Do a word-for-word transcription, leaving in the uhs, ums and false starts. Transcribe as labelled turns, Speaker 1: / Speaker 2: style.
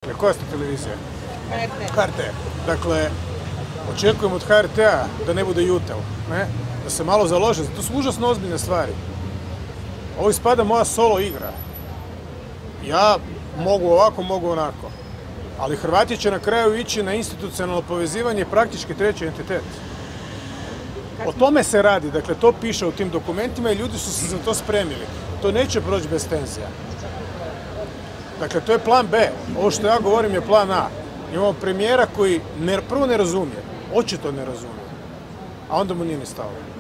Speaker 1: Dakle, koja ste televizija?
Speaker 2: H R T.
Speaker 1: H R T. Dakle, očekujem od H R T-a da ne bude Yutel, ne? Da se malo založe. To su užasno ozbiljne stvari. Ovo ispada moja solo igra. Ja mogu ovako, mogu onako. Ali Hrvati će na kraju ići na institucionalno povezivanje praktički treći entitet. O tome se radi, dakle to piše u tim dokumentima i ljudi su se za to spremili. To neće proći bez tenzija. Dakle, to je plan B. Ovo što ja govorim je plan A. Imamo premijera koji ne, prvo ne razumije, očito ne razumije, a onda mu nije ni stalo.